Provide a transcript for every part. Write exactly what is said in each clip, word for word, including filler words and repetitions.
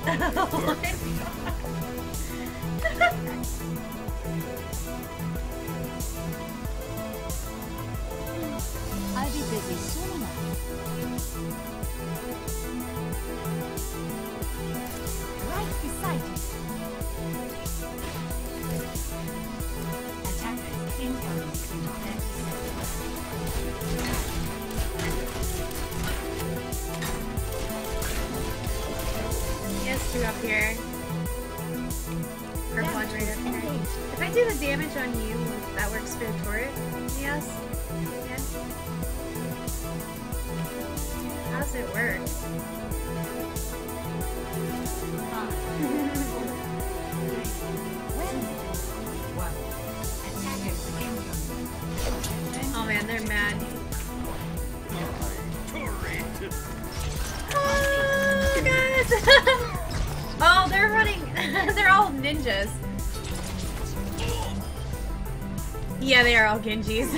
I'll be busy soon enough. Right beside you. Attacker incoming in thirty seconds. Yes, two up here. Or one right up here. If I do the damage on you, that works for the turret? Yes? Yeah? How does it work? Oh man, they're mad. Oh, guys! Oh, they're running. They're all ninjas. Yeah, they are all Genjis.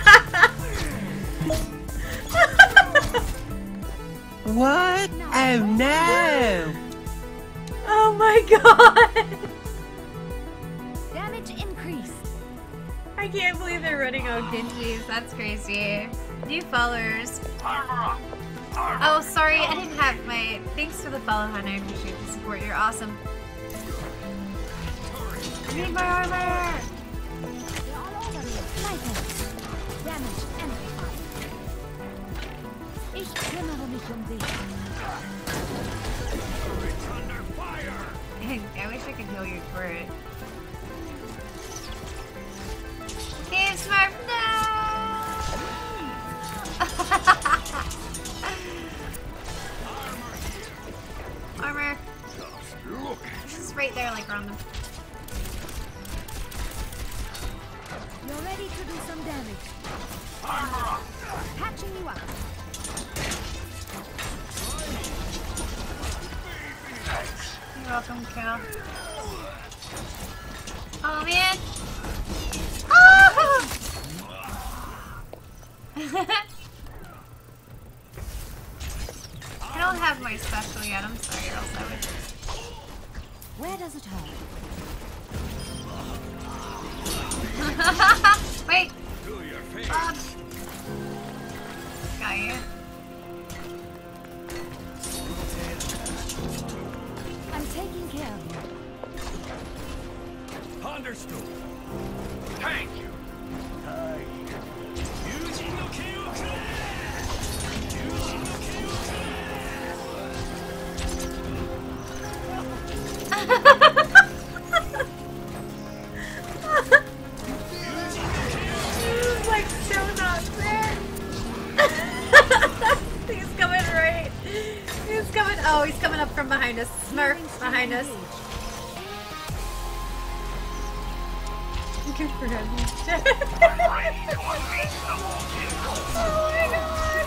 What? Oh no! Oh my god! Damage increased. I can't believe they're running all Genjis. That's crazy. New followers. Oh, sorry, I didn't have my... Thanks for the follow, Hannah. I appreciate the support. You're awesome. I need my armor! Damage amplified. Ich kümmere mich um dich. I wish I could heal you for it. Game Smurf, no! Armor. It's right there, like around them. You're ready to do some damage. Patching you up. You're welcome, Cal. Oh man! Oh! I don't have my special yet. I'm sorry, or else I would. Where does it hurt? Wait! Bob! Got you. I'm taking care of you. Understood. Thank you. Like so not fair. He's coming right. He's coming. Oh, he's coming up from behind us. Smurf behind us. Good for him. Oh my god.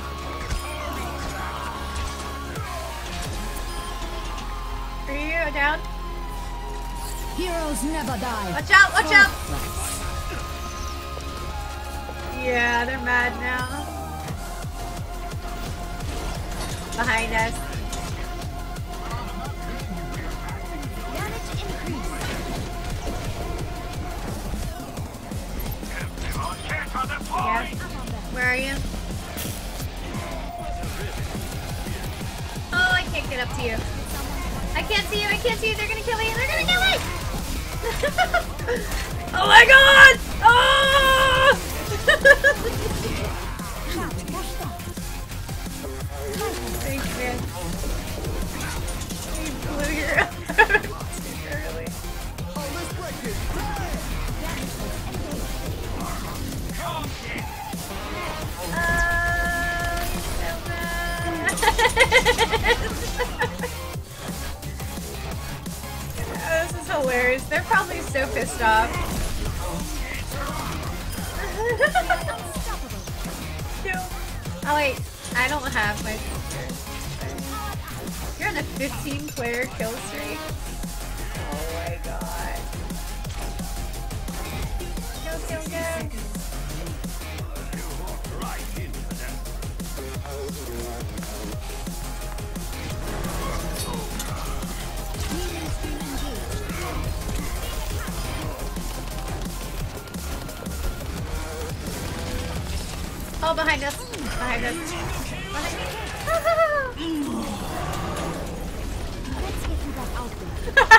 Are you down? Heroes never die. Watch out! Watch out! Yeah, they're mad now. Behind us. Damage increase. Yeah. Where are you? Oh, I can't get up to you. I can't see you. I can't see you. They're gonna kill me. They're gonna kill me. Oh my god! Oh! Thanks, man. You blew your out too early. Oh, so bad. Oh, this is hilarious. They're probably so pissed off. Oh wait, I don't have my sister. You're on a fifteen player kill streak. Oh my god. Go, go, go. Oh, behind us. Behind us. Behind me. Let's get you back out there.